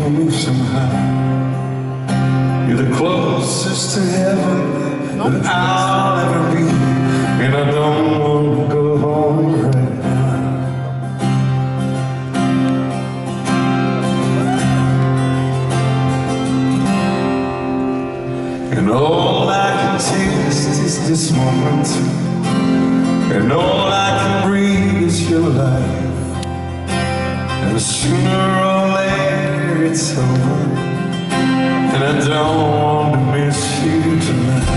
feel me somehow. You're the closest to heaven that I'll ever be, and I don't want to go home right now. And all I can taste is this moment, and all I can breathe is your life. And sooner or later it's over, and I don't want to miss you tonight.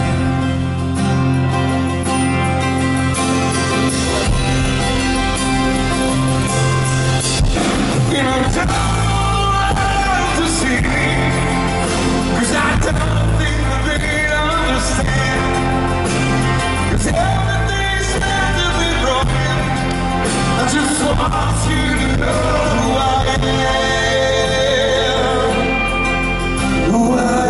And I don't have to see, 'cause I don't think that they understand. 'Cause everything's meant to be broken. I just want you to know who I am. Who I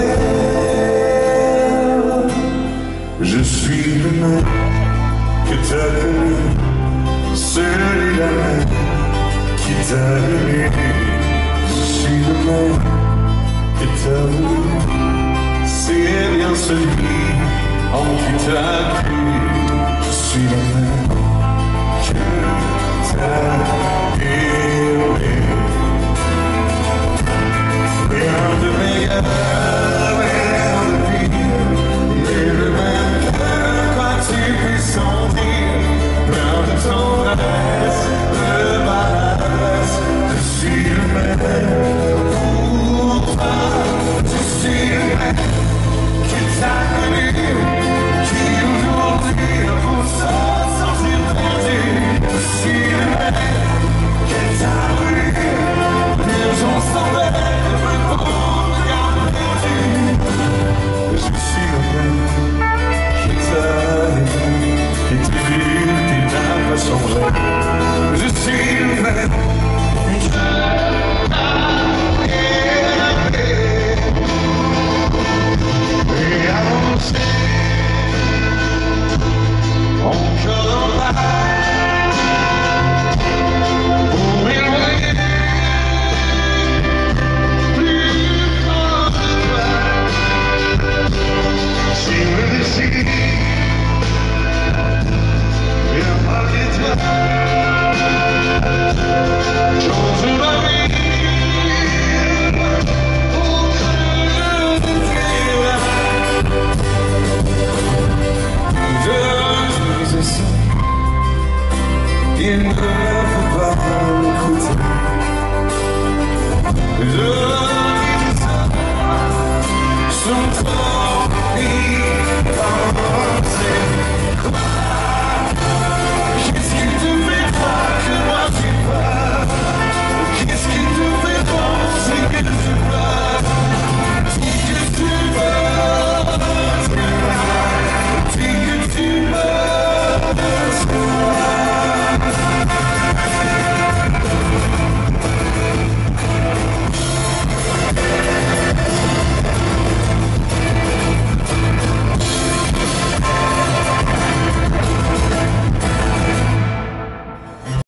am. Je suis le mec que t'as connu, celui-là qui t'a aimé. Je suis le mec que t'as voulu, c'est bien celui en qui t'as cru. Je suis le mec que t'as